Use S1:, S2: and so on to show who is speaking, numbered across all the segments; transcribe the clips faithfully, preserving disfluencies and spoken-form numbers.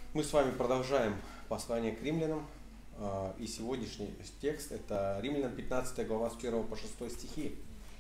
S1: Мы с вами продолжаем послание к римлянам, и сегодняшний текст — это Римлянам пятнадцатая глава с первого по шестой стихи.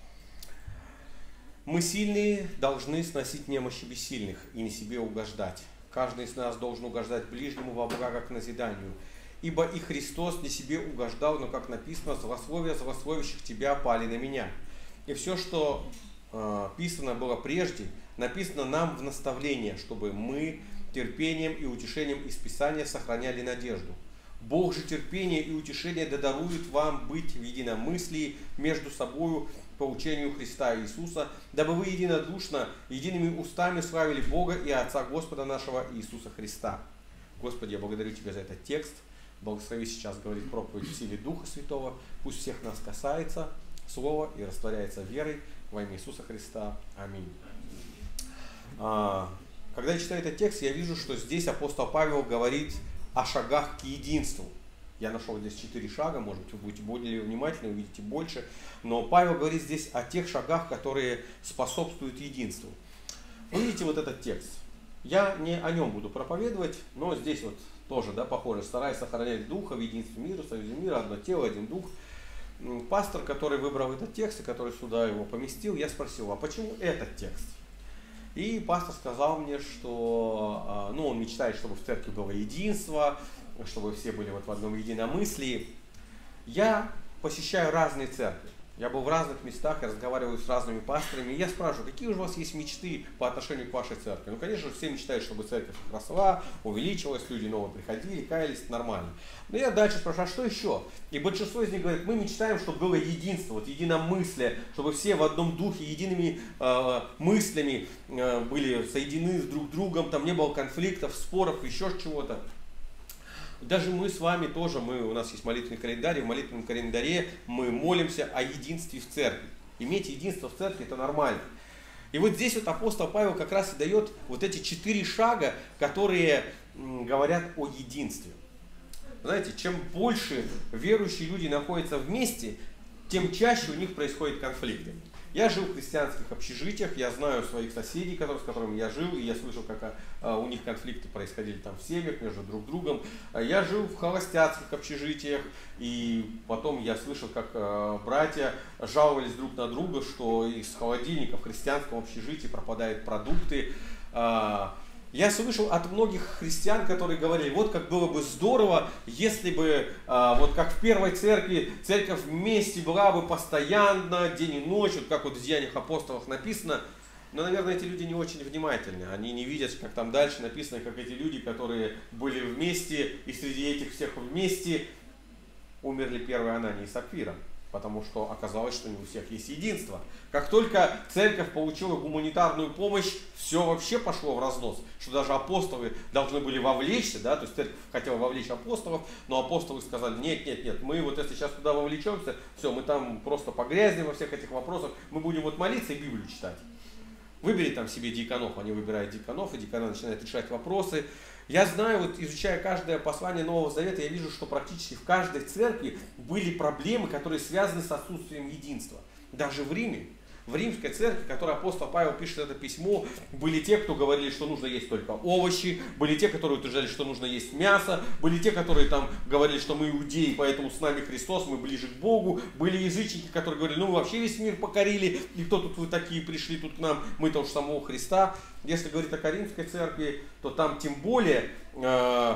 S1: «Мы сильные должны сносить немощи бессильных и не себе угождать. Каждый из нас должен угождать ближнему во благо к назиданию. Ибо и Христос не себе угождал, но, как написано, злословия злословящих тебя пали на меня». И все, что э, писано было прежде, написано нам в наставление, чтобы мы терпением и утешением из Писания сохраняли надежду. Бог же терпения и утешения да дарует вам быть в единомыслии между собою по учению Христа Иисуса, дабы вы единодушно, едиными устами славили Бога и Отца Господа нашего Иисуса Христа. Господи, я благодарю Тебя за этот текст. Благослови сейчас говорить проповедь в силе Духа Святого. Пусть всех нас касается Слово и растворяется верой во имя Иисуса Христа. Аминь. Когда я читаю этот текст, я вижу, что здесь апостол Павел говорит о шагах к единству. Я нашел здесь четыре шага, может быть, вы будете более внимательны, увидите больше. Но Павел говорит здесь о тех шагах, которые способствуют единству. Вы видите вот этот текст. Я не о нем буду проповедовать, но здесь вот тоже, да, похоже, стараясь сохранять духа в единстве мира, в союзе мира, одно тело, один дух. Пастор, который выбрал этот текст и который сюда его поместил, я спросил, а почему этот текст? И пастор сказал мне, что ну, он мечтает, чтобы в церкви было единство, чтобы все были вот в одном единомыслии. Я посещаю разные церкви. Я был в разных местах, я разговариваю с разными пасторами, и я спрашиваю, какие же у вас есть мечты по отношению к вашей церкви? Ну, конечно же, все мечтают, чтобы церковь росла, увеличилась, люди новые приходили, каялись, это нормально. Но я дальше спрашиваю, а что еще? И большинство из них говорит, мы мечтаем, чтобы было единство, вот единомыслие, чтобы все в одном духе, едиными э, мыслями э, были соединены с друг другом, там не было конфликтов, споров, еще чего-то. Даже мы с вами тоже, мы, у нас есть молитвенный календарь, и в молитвенном календаре мы молимся о единстве в церкви. Иметь единство в церкви — это нормально. И вот здесь вот апостол Павел как раз и дает вот эти четыре шага, которые говорят о единстве. Знаете, чем больше верующие люди находятся вместе, тем чаще у них происходят конфликты. Я жил в христианских общежитиях, я знаю своих соседей, которые, с которыми я жил, и я слышал, как а, у них конфликты происходили там в семьях между друг другом. Я жил в холостяцких общежитиях, и потом я слышал, как а, братья жаловались друг на друга, что из холодильника в христианском общежитии пропадают продукты. А, Я слышал от многих христиан, которые говорили, вот как было бы здорово, если бы, а, вот как в первой церкви, церковь вместе была бы постоянно, день и ночь, вот как вот в Деяниях апостолов написано. Но, наверное, эти люди не очень внимательны, они не видят, как там дальше написано, как эти люди, которые были вместе, и среди этих всех вместе умерли первые Анания и Сапфира. Потому что оказалось, что не у всех есть единство. Как только церковь получила гуманитарную помощь, все вообще пошло в разнос. Что даже апостолы должны были вовлечься, да, то есть церковь хотела вовлечь апостолов, но апостолы сказали, нет, нет, нет, мы вот если сейчас туда вовлечемся, все, мы там просто погрязнем во всех этих вопросах, мы будем вот молиться и Библию читать. Выбери там себе диаконов, они выбирают диаконов, и диаконы начинают решать вопросы. Я знаю, вот изучая каждое послание Нового Завета, я вижу, что практически в каждой церкви были проблемы, которые связаны с отсутствием единства. Даже в Риме, в римской церкви, которой апостол Павел пишет это письмо, были те, кто говорили, что нужно есть только овощи, были те, которые утверждали, что нужно есть мясо, были те, которые там говорили, что мы иудеи, поэтому с нами Христос, мы ближе к Богу, были язычники, которые говорили, ну вы вообще весь мир покорили, и кто тут вы такие пришли тут к нам, мы-то уж самого Христа. Если говорить о Коринфской церкви, то там тем более э,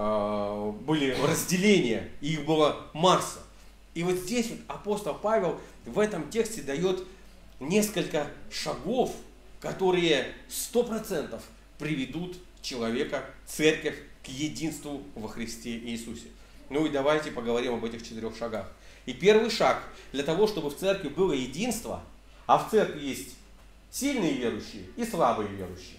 S1: э, были разделения, и их было масса. И вот здесь вот апостол Павел в этом тексте дает несколько шагов, которые сто процентов приведут человека, церковь, к единству во Христе Иисусе. Ну и давайте поговорим об этих четырех шагах. И первый шаг для того, чтобы в церкви было единство, а в церкви есть сильные верующие и слабые верующие.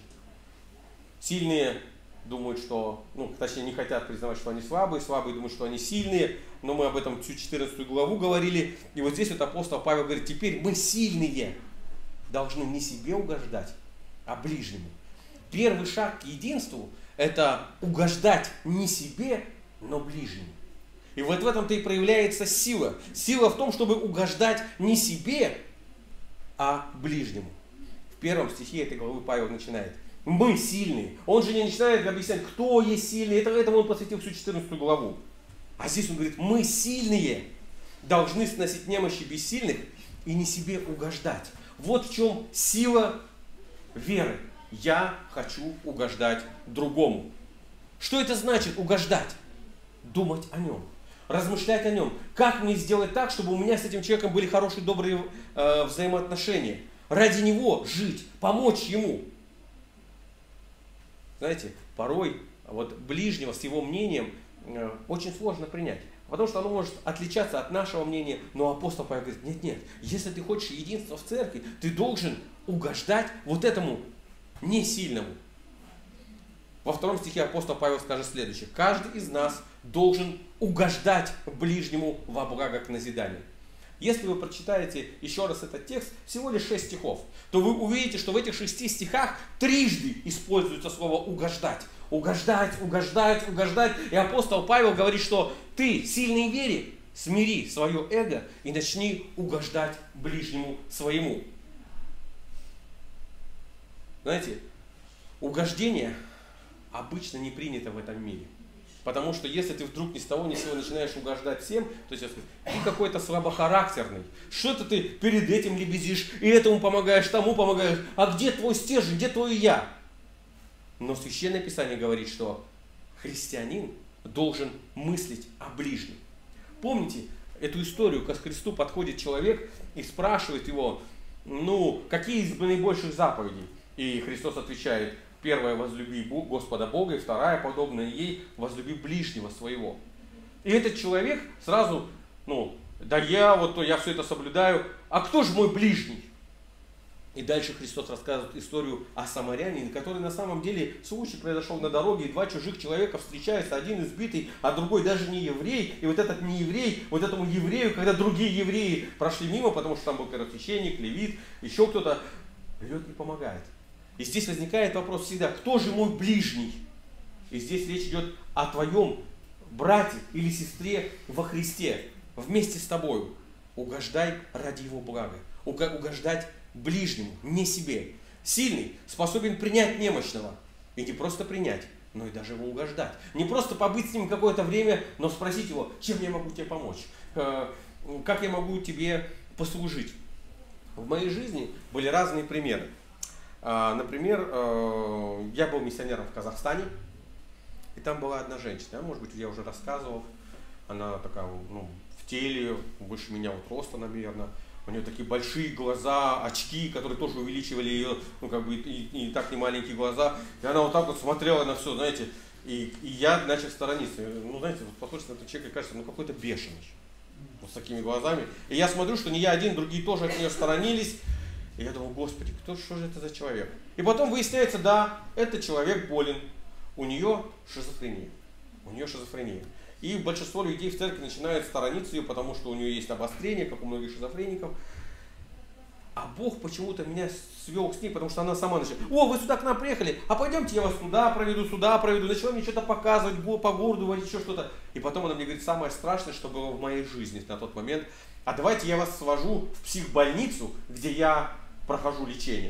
S1: Сильные думают, что, ну, точнее, не хотят признавать, что они слабые, слабые думают, что они сильные, но мы об этом всю четырнадцатую главу говорили. И вот здесь вот апостол Павел говорит, теперь мы сильные должны не себе угождать, а ближнему. Первый шаг к единству – это угождать не себе, но ближнему. И вот в этом-то и проявляется сила. Сила в том, чтобы угождать не себе, а ближнему. В первом стихе этой главы Павел начинает. Мы сильные. Он же не начинает объяснять, кто есть сильный. Это, этому он посвятил всю четырнадцатую главу. А здесь он говорит, мы сильные, должны сносить немощи бессильных и не себе угождать. Вот в чем сила веры. Я хочу угождать другому. Что это значит угождать? Думать о нем, размышлять о нем. Как мне сделать так, чтобы у меня с этим человеком были хорошие, добрые э, взаимоотношения? Ради него жить, помочь ему. Знаете, порой вот ближнего с его мнением э, очень сложно принять. Потому что оно может отличаться от нашего мнения. Но апостол Павел говорит, нет, нет, если ты хочешь единства в церкви, ты должен угождать вот этому не сильному. Во втором стихе апостол Павел скажет следующее. Каждый из нас должен угождать ближнему во благо к назиданию. Если вы прочитаете еще раз этот текст, всего лишь шесть стихов, то вы увидите, что в этих шести стихах трижды используется слово угождать. Угождать, угождать, угождать. И апостол Павел говорит, что ты, сильный в вере, смири свое эго и начни угождать ближнему своему. Знаете, угождение обычно не принято в этом мире. Потому что если ты вдруг ни с того ни с сего начинаешь угождать всем, то есть ты какой-то слабохарактерный. Что-то ты перед этим лебезишь, и этому помогаешь, тому помогаешь. А где твой стержень, где твой я? Но Священное Писание говорит, что христианин должен мыслить о ближнем. Помните эту историю, как к Христу подходит человек и спрашивает его, ну, какие из наибольших заповедей? И Христос отвечает, первая, возлюби Господа Бога, и вторая, подобная ей, возлюби ближнего своего. И этот человек сразу, ну, да я вот, я все это соблюдаю, а кто же мой ближний? И дальше Христос рассказывает историю о самарянине, который на самом деле случай произошел на дороге, и два чужих человека встречаются, один избитый, а другой даже не еврей. И вот этот не еврей, вот этому еврею, когда другие евреи прошли мимо, потому что там был первосвященник, левит, еще кто-то, берет и помогает. И здесь возникает вопрос всегда, кто же мой ближний? И здесь речь идет о твоем брате или сестре во Христе, вместе с тобой. Угождай ради его блага, угождать ближнему, не себе. Сильный способен принять немощного. И не просто принять, но и даже его угождать. Не просто побыть с ним какое-то время, но спросить его, чем я могу тебе помочь, как я могу тебе послужить. В моей жизни были разные примеры. Например, я был миссионером в Казахстане, и там была одна женщина, может быть, я уже рассказывал, она такая, ну, в теле, выше меня вот роста, наверное, у нее такие большие глаза, очки, которые тоже увеличивали ее, ну, как бы, и, и так не маленькие глаза, и она вот так вот смотрела на все, знаете, и, и я начал сторониться, ну, знаете, вот послушайте на этого человека, кажется, ну, какой-то бешеный, вот с такими глазами, и я смотрю, что не я один, другие тоже от нее сторонились. И я думал, Господи, кто, что же это за человек? И потом выясняется, да, этот человек болен, у нее шизофрения. У нее шизофрения. И большинство людей в церкви начинают сторониться ее, потому что у нее есть обострение, как у многих шизофреников. А Бог почему-то меня свел с ней, потому что она сама начала, о, вы сюда к нам приехали, а пойдемте я вас туда проведу, сюда проведу. Начала мне что-то показывать, по городу говорить, еще что-то. И потом она мне говорит, самое страшное, что было в моей жизни на тот момент, а давайте я вас свожу в психбольницу, где я прохожу лечение.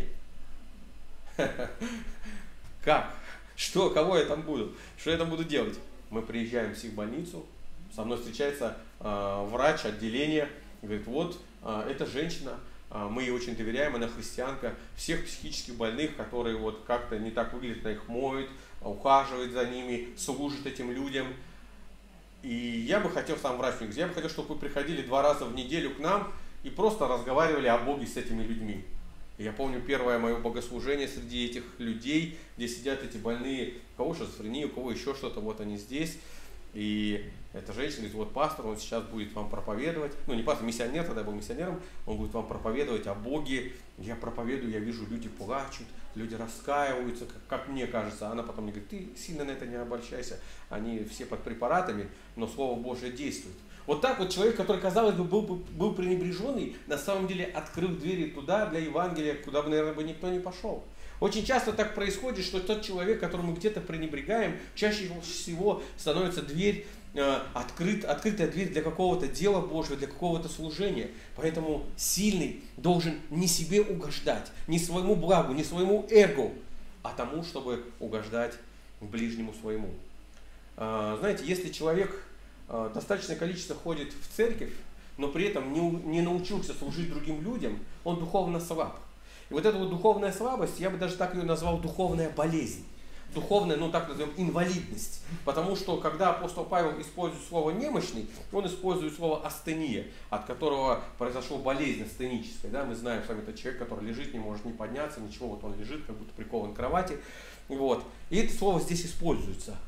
S1: Как? Что? Кого я там буду? Что я там буду делать? Мы приезжаем в психбольницу, со мной встречается э, врач отделения, говорит, вот, э, эта женщина, э, мы ей очень доверяем, она христианка, всех психических больных, которые вот как-то не так выглядят, она их моет, ухаживает за ними, служит этим людям. И я бы хотел, сам врач мне говорит, я бы хотел, чтобы вы приходили два раза в неделю к нам и просто разговаривали о Боге с этими людьми. Я помню первое мое богослужение среди этих людей, где сидят эти больные, у кого шизофрения, у кого еще что-то, вот они здесь. И эта женщина говорит, вот пастор, он сейчас будет вам проповедовать, ну не пастор, миссионер, тогда я был миссионером, он будет вам проповедовать о Боге. Я проповедую, я вижу, люди плачут, люди раскаиваются, как, как мне кажется. Она потом мне говорит, ты сильно на это не обольщайся, они все под препаратами, но Слово Божие действует. Вот так вот человек, который, казалось бы, был, был пренебреженный, на самом деле открыл двери туда, для Евангелия, куда бы, наверное, бы никто не пошел. Очень часто так происходит, что тот человек, которому мы где-то пренебрегаем, чаще всего становится дверь, э, открыт, открытая дверь для какого-то дела Божьего, для какого-то служения. Поэтому сильный должен не себе угождать, не своему благу, не своему эго, а тому, чтобы угождать ближнему своему. Знаете, если человек достаточное количество ходит в церковь, но при этом не, не научился служить другим людям, он духовно слаб. И вот эта вот духовная слабость, я бы даже так ее назвал духовная болезнь. Духовная, ну так назовем, инвалидность. Потому что, когда апостол Павел использует слово «немощный», он использует слово «астения», от которого произошла болезнь астеническая. Да? Мы знаем с вами, это человек, который лежит, не может не подняться, ничего, вот он лежит, как будто прикован к кровати. Вот. И это слово здесь используется.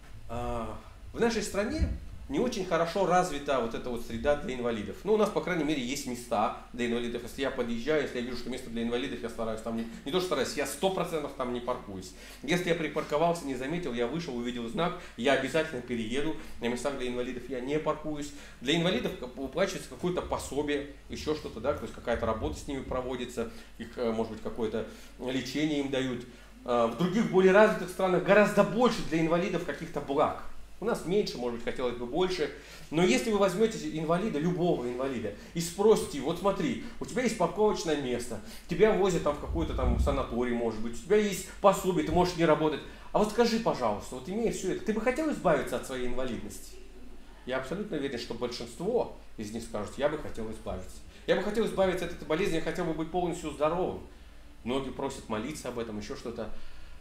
S1: В нашей стране не очень хорошо развита вот эта вот среда для инвалидов. Ну, у нас, по крайней мере, есть места для инвалидов. Если я подъезжаю, если я вижу, что место для инвалидов, я стараюсь там не... Не то, что стараюсь, я сто процентов там не паркуюсь. Если я припарковался, не заметил, я вышел, увидел знак, я обязательно перееду. На местах для инвалидов я не паркуюсь. Для инвалидов выплачивается какое-то пособие, еще что-то, да, то есть какая-то работа с ними проводится, их, может быть, какое-то лечение им дают. В других более развитых странах гораздо больше для инвалидов каких-то благ. У нас меньше, может быть, хотелось бы больше. Но если вы возьмете инвалида, любого инвалида, и спросите, вот смотри, у тебя есть парковочное место, тебя возят там в какой-то там санаторий, может быть, у тебя есть пособие, ты можешь не работать. А вот скажи, пожалуйста, вот имея все это, ты бы хотел избавиться от своей инвалидности? Я абсолютно уверен, что большинство из них скажут, я бы хотел избавиться. Я бы хотел избавиться от этой болезни, я хотел бы быть полностью здоровым. Многие просят молиться об этом, еще что-то.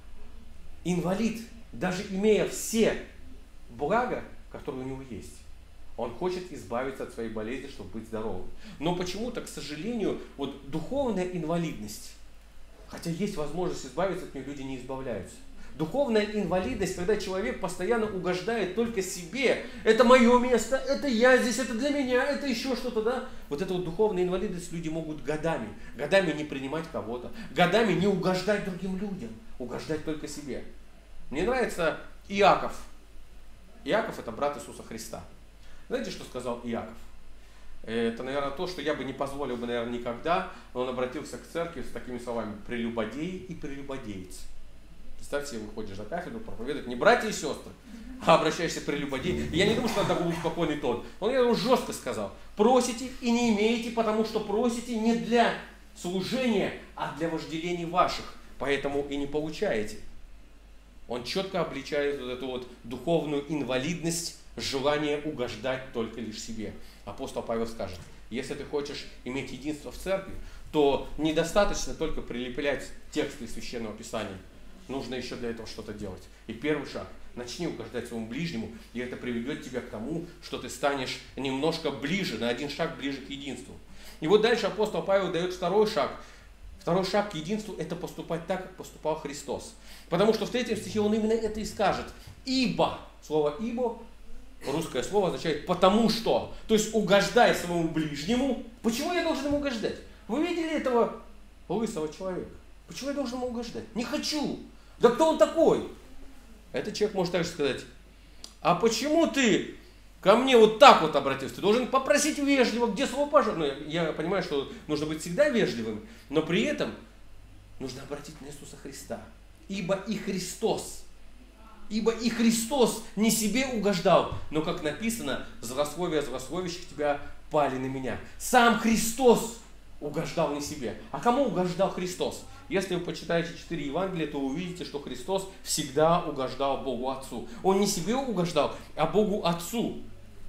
S1: Инвалид, даже имея все блага, которые у него есть, он хочет избавиться от своей болезни, чтобы быть здоровым. Но почему-то, к сожалению, вот духовная инвалидность, хотя есть возможность избавиться от нее, люди не избавляются. Духовная инвалидность, когда человек постоянно угождает только себе. Это мое место, это я здесь, это для меня, это еще что-то, да? Вот эта вот духовная инвалидность люди могут годами, годами не принимать кого-то, годами не угождать другим людям, угождать только себе. Мне нравится Иаков. Иаков – это брат Иисуса Христа. Знаете, что сказал Иаков? Это, наверное, то, что я бы не позволил бы, наверное, никогда. Но он обратился к церкви с такими словами: прелюбодеи и прелюбодейцы. Представьте себе, выходишь на кафедру, проповедует не братья и сестры, а обращаешься к прелюбодеям. И я не думаю, что это такой спокойный тон. Он, я думаю, жестко сказал: просите и не имеете, потому что просите не для служения, а для вожделений ваших. Поэтому и не получаете. Он четко обличает вот эту вот духовную инвалидность, желание угождать только лишь себе. Апостол Павел скажет: если ты хочешь иметь единство в церкви, то недостаточно только прилеплять тексты из Священного Писания. Нужно еще для этого что-то делать. И первый шаг: начни угождать своему ближнему, и это приведет тебя к тому, что ты станешь немножко ближе, на один шаг ближе к единству. И вот дальше апостол Павел дает второй шаг. Второй шаг к единству – это поступать так, как поступал Христос. Потому что в третьем стихе он именно это и скажет. Ибо, слово «ибо», русское слово означает «потому что». То есть угождай своему ближнему. Почему я должен ему угождать? Вы видели этого лысого человека? Почему я должен ему угождать? Не хочу. Да кто он такой? Этот человек может также сказать: а почему ты ко мне вот так вот обратился? Ты должен попросить вежливо, где слово «пожалуйста». Ну, я, я понимаю, что нужно быть всегда вежливым, но при этом нужно обратить на Иисуса Христа. Ибо и Христос, ибо и Христос не себе угождал, но, как написано, злословие злословящих тебя пали на меня. Сам Христос угождал не себе. А кому угождал Христос? Если вы почитаете четыре Евангелия, то вы увидите, что Христос всегда угождал Богу Отцу. Он не себе угождал, а Богу Отцу.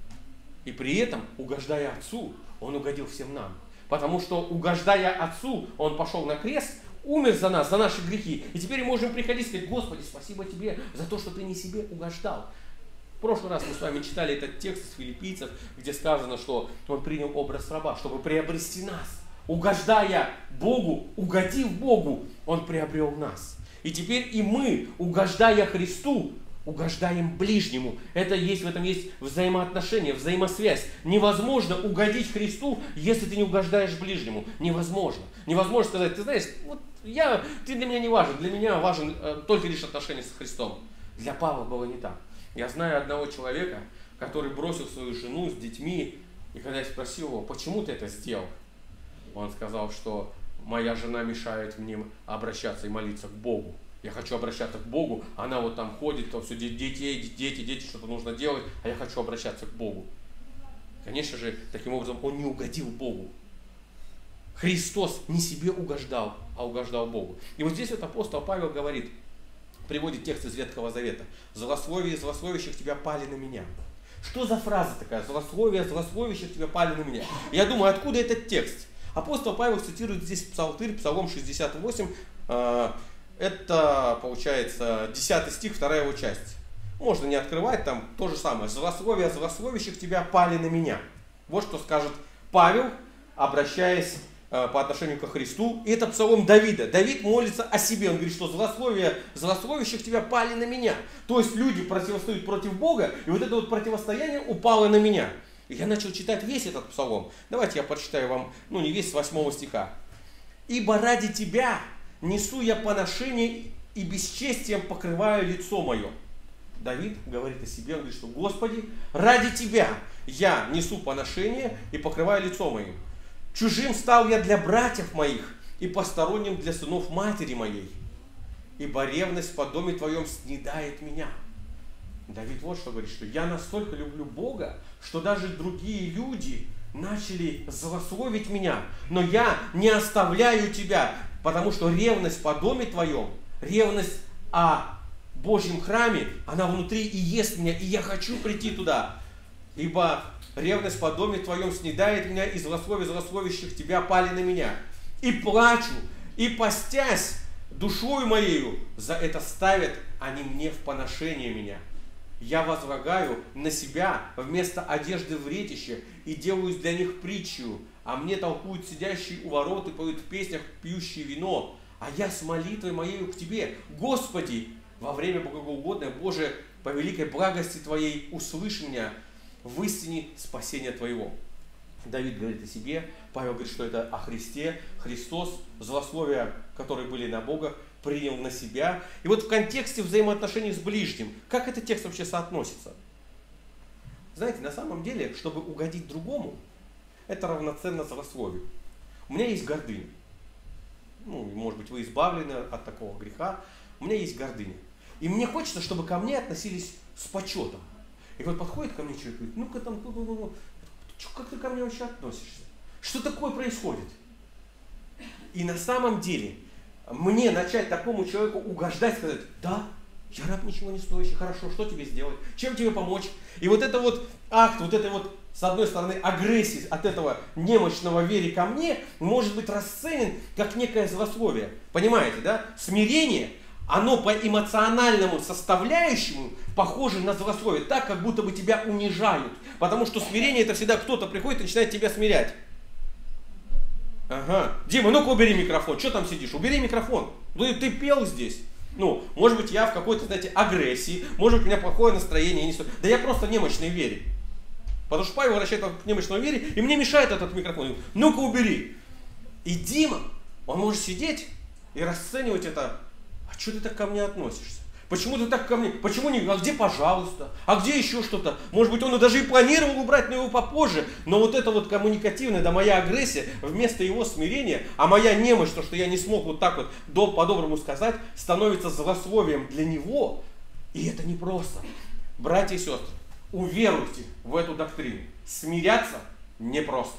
S1: И при этом, угождая Отцу, Он угодил всем нам. Потому что, угождая Отцу, Он пошел на крест, умер за нас, за наши грехи. И теперь мы можем приходить и сказать: Господи, спасибо Тебе за то, что Ты не себе угождал. В прошлый раз мы с вами читали этот текст из Филиппийцев, где сказано, что Он принял образ раба, чтобы приобрести нас. Угождая Богу, угодив Богу, Он приобрел нас. И теперь и мы, угождая Христу, угождаем ближнему. Это есть, в этом есть взаимоотношение, взаимосвязь. Невозможно угодить Христу, если ты не угождаешь ближнему. Невозможно. Невозможно сказать: ты знаешь, вот я, ты для меня не важен, для меня важен э, только лишь отношение с Христом. Для Павла было не так. Я знаю одного человека, который бросил свою жену с детьми, и когда я спросил его: почему ты это сделал? Он сказал, что моя жена мешает мне обращаться и молиться к Богу. Я хочу обращаться к Богу, она вот там ходит, то все, дети, дети, дети, что-то нужно делать, а я хочу обращаться к Богу. Конечно же, таким образом он не угодил Богу. Христос не себе угождал, а угождал Богу. И вот здесь вот апостол Павел говорит, приводит текст из Ветхого Завета. «Злословие злословящих тебя пали на меня». Что за фраза такая? «Злословие злословящих тебя пали на меня». Я думаю, откуда этот текст? Апостол Павел цитирует здесь псалтырь, Псалом шестьдесят восемь. Это, получается, десятый стих, вторая его часть. Можно не открывать, там то же самое. «Злословие злословящих тебя пали на меня». Вот что скажет Павел, обращаясь по отношению ко Христу. И это псалом Давида. Давид молится о себе. Он говорит, что злословие злословящих тебя пали на меня. То есть люди противостоят против Бога, и вот это вот противостояние упало на меня. И я начал читать весь этот псалом. Давайте я прочитаю вам, ну не весь, с восьмого стиха. «Ибо ради тебя несу я поношение и бесчестием покрываю лицо мое». Давид говорит о себе, он говорит, что Господи, ради тебя я несу поношение и покрываю лицо моим. Чужим стал я для братьев моих и посторонним для сынов матери моей, ибо ревность по доме твоем снедает меня. Давид вот что говорит, что я настолько люблю Бога, что даже другие люди начали злословить меня, но я не оставляю тебя, потому что ревность по доме твоем, ревность о Божьем храме, она внутри и ест меня, и я хочу прийти туда, ибо ревность по доме твоем снедает меня, и злословие злословящих тебя пали на меня. И плачу, и постясь душою моею, за это ставят они мне в поношение меня. Я возлагаю на себя вместо одежды вретище и делаюсь для них притчью, а мне толкуют сидящие у ворот и поют в песнях пьющие вино, а я с молитвой моею к тебе, Господи, во время богоугодное, Боже, по великой благости Твоей услышь меня в истине спасения Твоего. Давид говорит о себе, Павел говорит, что это о Христе, Христос, злословия, которые были на Бога, принял на себя. И вот в контексте взаимоотношений с ближним, как этот текст вообще соотносится? Знаете, на самом деле, чтобы угодить другому, это равноценно злословию. У меня есть гордыня. Ну, может быть, вы избавлены от такого греха. У меня есть гордыня. И мне хочется, чтобы ко мне относились с почетом. И вот подходит ко мне человек и говорит, ну-ка там, ну, ну, ну, как ты ко мне вообще относишься? Что такое происходит? И на самом деле, мне начать такому человеку угождать, сказать, да, я раб ничего не стоящий, хорошо, что тебе сделать, чем тебе помочь? И вот это вот акт, вот этой вот, с одной стороны, агрессии от этого немощного веры ко мне, может быть расценен как некое злословие. Понимаете, да? Смирение, оно по эмоциональному составляющему похоже на злословие, так, как будто бы тебя унижают. Потому что смирение это всегда кто-то приходит и начинает тебя смирять. Ага. Дима, ну-ка убери микрофон. Что там сидишь? Убери микрофон. Ты, ты пел здесь. Ну, может быть, я в какой-то, знаете, агрессии, может быть, у меня плохое настроение. Я не... Да я просто немощной вере. Потому что Павел вращает к немощной вере, и мне мешает этот микрофон. Ну-ка убери. И Дима, он может сидеть и расценивать это. А что ты так ко мне относишься? Почему ты так ко мне? Почему не? А где пожалуйста? А где еще что-то? Может быть, он и даже и планировал убрать, но его попозже. Но вот это вот коммуникативная, да, моя агрессия, вместо его смирения, а моя немощь, то, что я не смог вот так вот по-доброму сказать, становится злословием для него. И это непросто. Братья и сестры, уверуйте в эту доктрину. Смиряться непросто.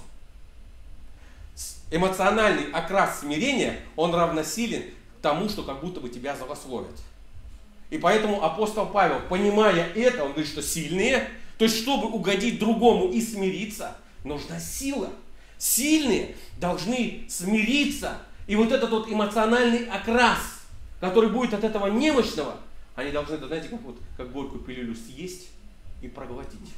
S1: Эмоциональный окрас смирения, он равносилен тому, что как будто бы тебя злословят. И поэтому апостол Павел, понимая это, он говорит, что сильные, то есть чтобы угодить другому и смириться, нужна сила. Сильные должны смириться. И вот этот вот эмоциональный окрас, который будет от этого немощного, они должны, знаете, как, вот, как горькую пилюлю съесть и проглотить.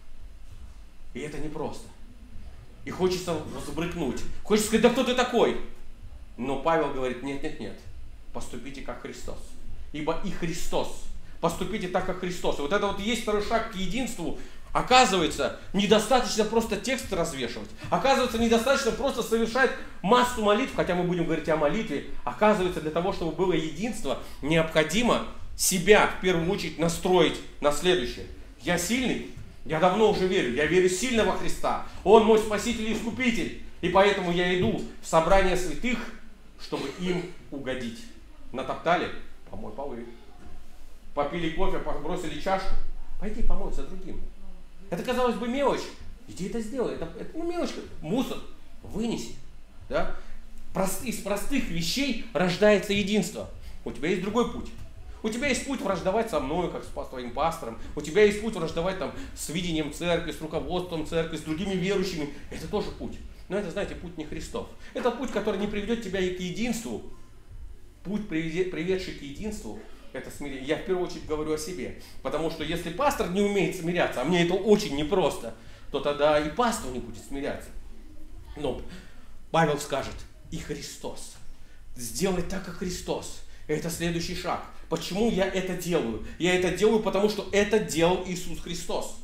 S1: И это непросто. И хочется взбрыкнуть. Хочется сказать, да кто ты такой? Но Павел говорит, нет, нет, нет, поступите как Христос. Ибо и Христос. Поступите так, как Христос. И вот это вот есть второй шаг к единству. Оказывается, недостаточно просто текст развешивать. Оказывается, недостаточно просто совершать массу молитв, хотя мы будем говорить о молитве. Оказывается, для того, чтобы было единство, необходимо себя в первую очередь настроить на следующее. Я сильный, я давно уже верю, я верю сильно во Христа. Он мой Спаситель и Искупитель. И поэтому я иду в собрание святых, чтобы им угодить. Натоптали? Помой полы. Попили кофе, бросили чашку. Пойди помой за другим. Это, казалось бы, мелочь. Иди это сделай. Это, это ну, мелочь. Мусор. Вынеси. Да? Прост, из простых вещей рождается единство. У тебя есть другой путь. У тебя есть путь враждовать со мной, как с твоим пастором. У тебя есть путь враждовать там, с видением церкви, с руководством церкви, с другими верующими. Это тоже путь. Но это, знаете, путь не Христов. Это путь, который не приведет тебя и к единству. Путь, приведший к единству, это смирение. Я в первую очередь говорю о себе. Потому что если пастор не умеет смиряться, а мне это очень непросто, то тогда и пастор не будет смиряться. Но Павел скажет, и Христос. Сделай так, как Христос. Это следующий шаг. Почему я это делаю? Я это делаю, потому что это делал Иисус Христос.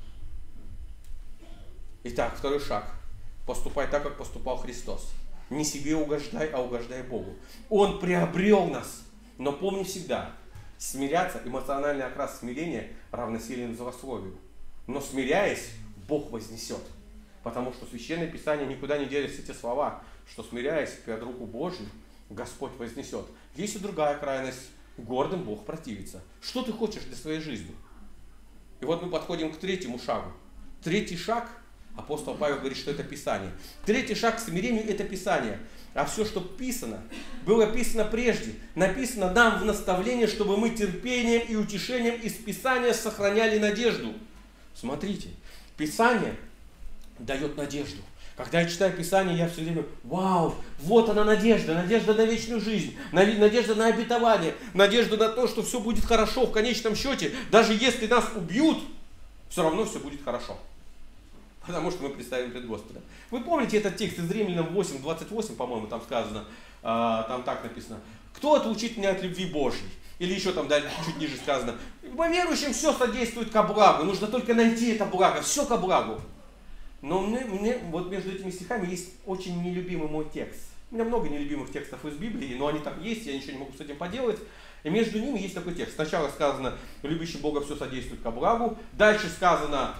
S1: Итак, второй шаг. Поступай так, как поступал Христос. Не себе угождай, а угождай Богу. Он приобрел нас. Но помни всегда, смиряться, эмоциональный окрас смирения равносилен злословию. Но смиряясь, Бог вознесет. Потому что Священное Писание никуда не делит эти слова, что смиряясь перед руку Божью, Господь вознесет. Есть и другая крайность. Гордым Бог противится. Что ты хочешь для своей жизни? И вот мы подходим к третьему шагу. Третий шаг, апостол Павел говорит, что это Писание. Третий шаг к смирению – это Писание. А все, что писано, было писано прежде. Написано нам в наставлении, чтобы мы терпением и утешением из Писания сохраняли надежду. Смотрите, Писание дает надежду. Когда я читаю Писание, я все время, вау, вот она надежда, надежда на вечную жизнь, надежда на обетование, надежда на то, что все будет хорошо в конечном счете. Даже если нас убьют, все равно все будет хорошо. Потому что мы представим пред Господом. Вы помните этот текст из Римлянам восемь двадцать восемь, по-моему, там сказано, там так написано. Кто отлучит меня от любви Божьей? Или еще там дальше, чуть ниже сказано. По верующим все содействует ко благу, нужно только найти это благо, все ко благу. Но мне, мне вот между этими стихами есть очень нелюбимый мой текст. У меня много нелюбимых текстов из Библии, но они там есть, я ничего не могу с этим поделать. И между ними есть такой текст. Сначала сказано, любящий Бога все содействует ко благу. Дальше сказано,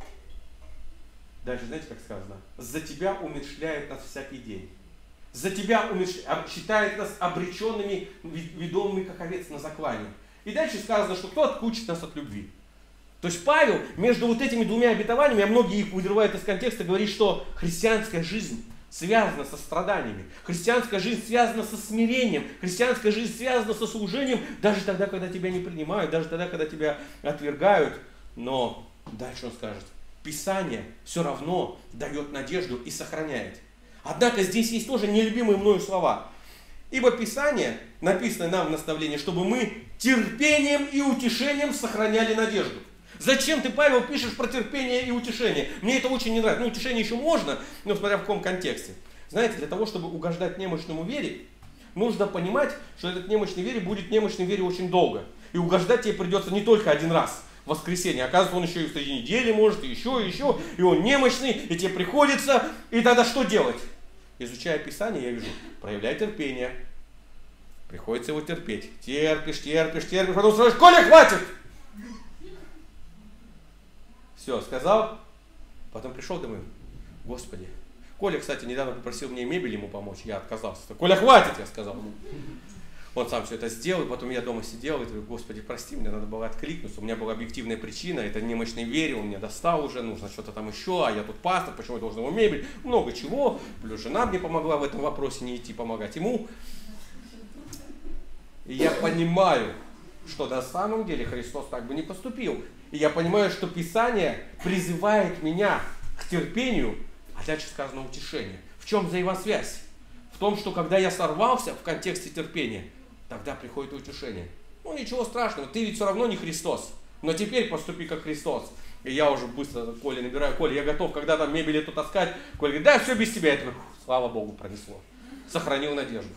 S1: дальше знаете, как сказано? За тебя умерщвляет нас всякий день. За тебя умерщвляет, считает нас обреченными, ведомыми как овец на заклане. И дальше сказано, что кто отлучит нас от любви. То есть Павел между вот этими двумя обетованиями, а многие их выдрывают из контекста, говорит, что христианская жизнь связана со страданиями, христианская жизнь связана со смирением, христианская жизнь связана со служением, даже тогда, когда тебя не принимают, даже тогда, когда тебя отвергают. Но дальше он скажет, Писание все равно дает надежду и сохраняет. Однако здесь есть тоже нелюбимые мною слова. Ибо Писание, написано нам в наставлении, чтобы мы терпением и утешением сохраняли надежду. Зачем ты, Павел, пишешь про терпение и утешение? Мне это очень не нравится. Ну, утешение еще можно, но смотря в каком контексте. Знаете, для того, чтобы угождать немощному вере, нужно понимать, что этот немощный вере будет немощной вере очень долго. И угождать тебе придется не только один раз в воскресенье. Оказывается, он еще и в среди недели может, и еще, и еще. И он немощный, и тебе приходится. И тогда что делать? Изучая Писание, я вижу, проявляй терпение. Приходится его терпеть. Терпишь, терпишь, терпишь. Потом сразу, Коля, хватит! Все, сказал, потом пришел домой, Господи. Коля, кстати, недавно попросил мне мебель ему помочь, я отказался. Коля, хватит, я сказал ему. Он сам все это сделал, потом я дома сидел и говорю, Господи, прости, мне надо было откликнуться, у меня была объективная причина, это немощной вере, он меня достал уже, нужно что-то там еще, а я тут пастор, почему я должен ему мебель, много чего, плюс жена мне помогла в этом вопросе не идти помогать ему. И я понимаю, что на самом деле Христос так бы не поступил. И я понимаю, что Писание призывает меня к терпению, а дальше сказано утешение. В чем взаимосвязь? В том, что когда я сорвался в контексте терпения, тогда приходит утешение. Ну ничего страшного, ты ведь все равно не Христос. Но теперь поступи как Христос. И я уже быстро Коле набираю, Коля, я готов, когда там мебель эту таскать. Коля говорит, да, все без тебя. Я такой, слава Богу, пронесло. Сохранил надежду.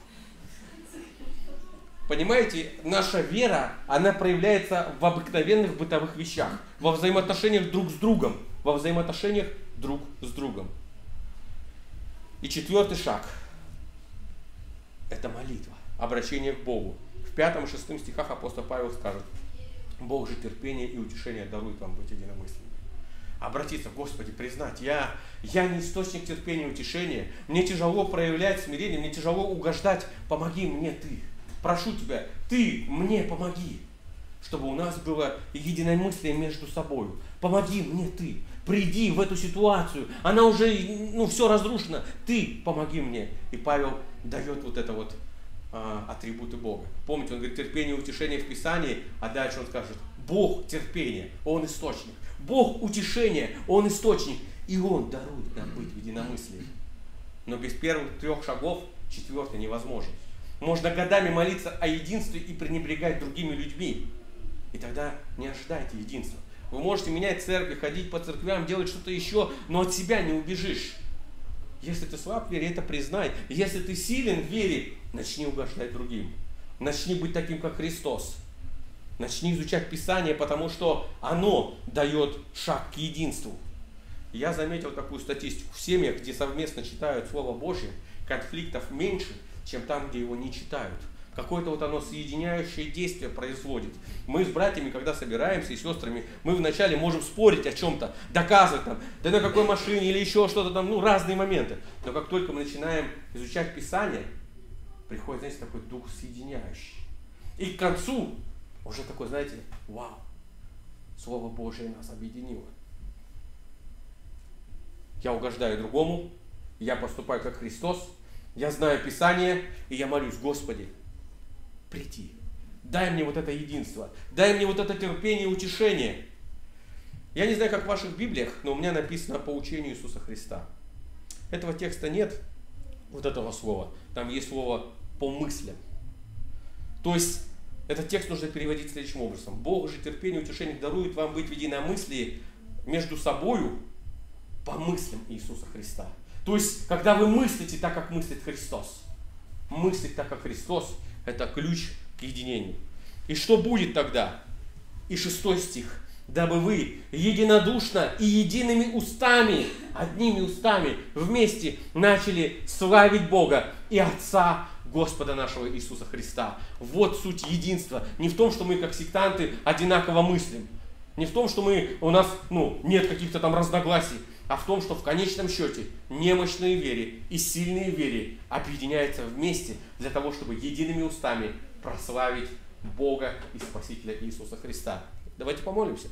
S1: Понимаете, наша вера, она проявляется в обыкновенных бытовых вещах, во взаимоотношениях друг с другом, во взаимоотношениях друг с другом. И четвертый шаг – это молитва, обращение к Богу. В пятом и шестом стихах апостол Павел скажет, Бог же терпение и утешение дарует вам быть единомысленными. Обратиться, Господи, признать, я, я не источник терпения и утешения, мне тяжело проявлять смирение, мне тяжело угождать, помоги мне Ты. Прошу Тебя, Ты мне помоги. чтобы у нас было единомыслие между собой. Помоги мне ты, приди в эту ситуацию, она уже, ну, все разрушено, ты помоги мне. И Павел дает вот это вот а, атрибуты Бога. Помните, он говорит, терпение и утешение в Писании, а дальше он скажет, Бог терпения, Он источник. Бог утешения, Он источник. И Он дарует нам быть в единомыслии. Но без первых трех шагов четвертый невозможен. Можно годами молиться о единстве и пренебрегать другими людьми. И тогда не ожидайте единства. Вы можете менять церковь, ходить по церквям, делать что-то еще, но от себя не убежишь. Если ты слаб в вере, это признай. Если ты силен в вере, начни угождать другим. Начни быть таким, как Христос. Начни изучать Писание, потому что оно дает шаг к единству. Я заметил такую статистику. В семьях, где совместно читают Слово Божье, конфликтов меньше, чем там, где его не читают. Какое-то вот оно соединяющее действие производит. Мы с братьями, когда собираемся, и сестрами, мы вначале можем спорить о чем-то, доказывать там, да на какой машине или еще что-то там, ну разные моменты. Но как только мы начинаем изучать Писание, приходит, знаете, такой дух соединяющий. И к концу уже такой, знаете, вау, Слово Божие нас объединило. Я угождаю другому, я поступаю как Христос, я знаю Писание, и я молюсь, Господи, приди, дай мне вот это единство, дай мне вот это терпение и утешение. Я не знаю, как в ваших Библиях, но у меня написано по учению Иисуса Христа. Этого текста нет, вот этого слова. Там есть слово по мыслям. То есть, этот текст нужно переводить следующим образом. Бог же терпение и утешение дарует вам быть в единомыслии между собою по мыслям Иисуса Христа. То есть, когда вы мыслите так, как мыслит Христос. Мыслить так, как Христос, это ключ к единению. И что будет тогда? И шестой стих. Дабы вы единодушно и едиными устами, одними устами вместе начали славить Бога и Отца Господа нашего Иисуса Христа. Вот суть единства. Не в том, что мы как сектанты одинаково мыслим. Не в том, что мы, у нас ну, нет каких-то там разногласий. А в том, что в конечном счете немощные вере и сильные вере объединяются вместе для того, чтобы едиными устами прославить Бога и Спасителя Иисуса Христа. Давайте помолимся.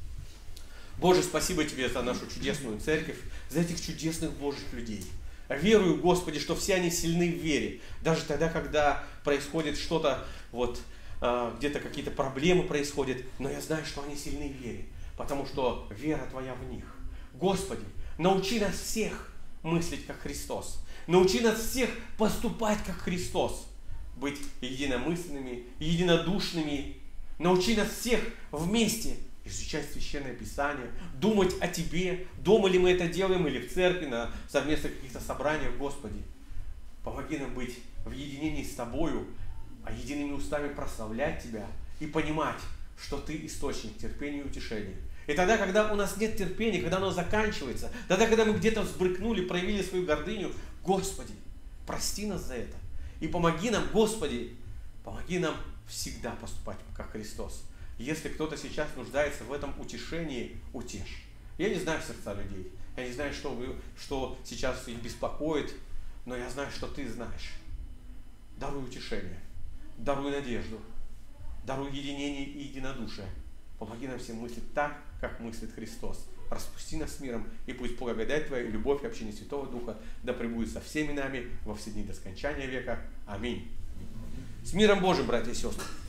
S1: Боже, спасибо Тебе за нашу чудесную церковь, за этих чудесных Божьих людей. Верую, Господи, что все они сильны в вере. Даже тогда, когда происходит что-то, вот, где-то какие-то проблемы происходят, но я знаю, что они сильны в вере, потому что вера Твоя в них. Господи, научи нас всех мыслить как Христос. Научи нас всех поступать как Христос. Быть единомысленными, единодушными. Научи нас всех вместе изучать Священное Писание, думать о Тебе. Дома ли мы это делаем или в церкви, на совместных каких-то собраниях, Господи. Помоги нам быть в единении с Тобою, а едиными устами прославлять Тебя и понимать, что Ты источник терпения и утешения. И тогда, когда у нас нет терпения, когда оно заканчивается, тогда, когда мы где-то взбрыкнули, проявили свою гордыню, Господи, прости нас за это. И помоги нам, Господи, помоги нам всегда поступать как Христос. Если кто-то сейчас нуждается в этом утешении, утешь. Я не знаю сердца людей, я не знаю, что, вы, что сейчас их беспокоит, но я знаю, что Ты знаешь. Даруй утешение, даруй надежду, даруй единение и единодушие. Помоги нам всем мыслить так, как мыслит Христос. Распусти нас с миром, и пусть благодать Твоя, любовь и общение Святого Духа да пребудет со всеми нами во все дни до скончания века. Аминь. С миром Божьим, братья и сестры!